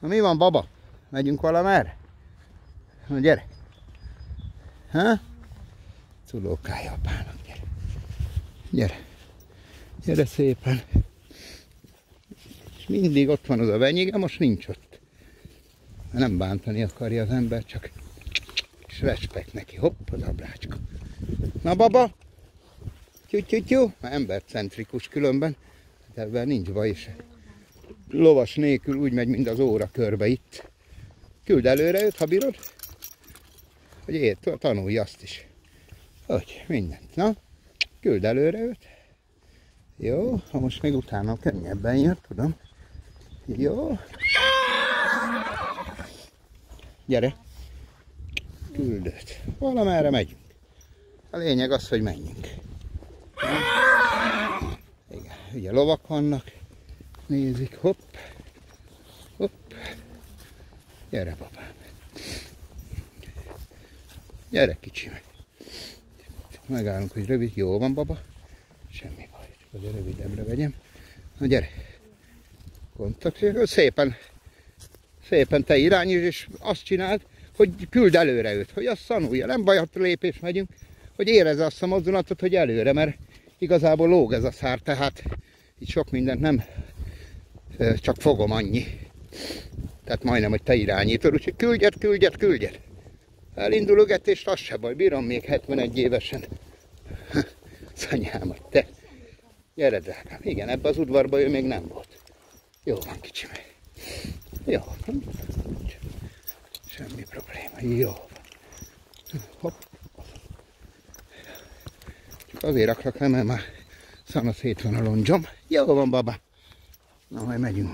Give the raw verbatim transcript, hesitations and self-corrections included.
Na mi van, baba? Megyünk valamerre? Na gyere! Ha? Culókája apának, gyere! Gyere! Gyere szépen! És mindig ott van az a venyige, most nincs ott. Nem bántani akarja az ember, csak és respekt neki. Hopp, az abrácska. Na baba! Tyú-tyú-tyú! Embercentrikus különben. Hát ebben nincs baj is. Lovas nélkül úgy megy, mint az óra körbe itt. Küld előre őt, ha bírod. Hogy ért, tanulj azt is. Hogy, mindent. Na, küld előre őt. Jó, ha most még utána könnyebben jön, tudom. Jó. Gyere. Küld őt. Valamerre megyünk. A lényeg az, hogy menjünk. Igen, ugye lovak vannak. Nézik, hopp. Hopp. Gyere, babám. Gyere, kicsi meg. Megállunk, hogy rövid. Jó van, baba. Semmi baj. Csak azért rövidebbre vegyem. Na gyere. Kontakt. Szépen. Szépen te irányíts, és azt csináld, hogy küld előre őt. Hogy azt szanulja. Nem baj, ha lépés megyünk. Hogy érezze azt a mozdulatot, hogy előre. Mert igazából lóg ez a szár. Tehát itt sok mindent nem csak fogom annyi. Tehát majdnem, hogy te irányítod. Úgyhogy küldjed, küldjed, küldjed. Elindul ügetést, az se baj, bírom még hetvenegy évesen. Szanyámat, te. Gyere, drágám. Igen, ebbe az udvarba ő még nem volt. Jó van, kicsi meg. Jó. Semmi probléma. Jó van. Hopp. Csak azért raklak le, mert már szana szét van a londzsom. Jó van, baba. Na, majd megyünk.